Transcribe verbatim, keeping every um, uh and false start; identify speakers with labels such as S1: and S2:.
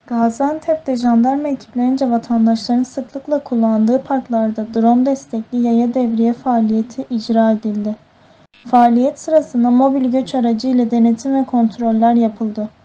S1: Gaziantep'te jandarma ekiplerince vatandaşların sıklıkla kullandığı parklarda drone destekli yaya devriye faaliyeti icra edildi. Faaliyet sırasında mobil göç aracı ile denetim ve kontroller yapıldı.